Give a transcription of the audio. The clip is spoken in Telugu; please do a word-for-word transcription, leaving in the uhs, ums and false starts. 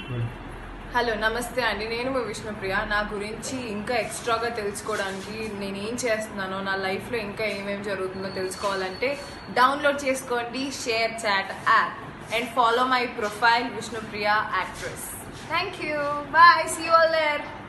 హలో నమస్తే అండి, నేను మీ విష్ణుప్రియ. నా గురించి ఇంకా ఎక్స్ట్రాగా తెలుసుకోవడానికి, నేను ఏం చేస్తున్నానో, నా లైఫ్లో ఇంకా ఏమేమి జరుగుతుందో తెలుసుకోవాలంటే డౌన్లోడ్ చేసుకోండి ShareChat app and follow my profile Vishnupriya actress. Thank you, bye, see you all there.